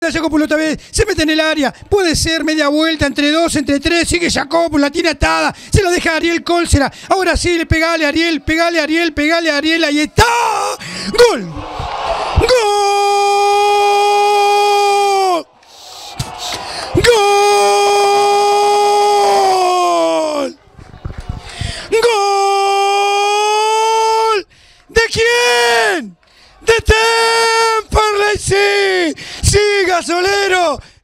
Jacopo otra vez, se mete en el área, puede ser media vuelta, entre dos, entre tres, sigue Jacopo, la tiene atada, se la deja a Ariel Cólcera, ahora sí, pegale a Ariel, pegale a Ariel, pegale a Ariel, ahí está, ¡gol! ¡Gol! ¡Gol! ¡Gol! ¿De quién? ¡De Temperley! ¡Sí! ¡Sí, gasolero!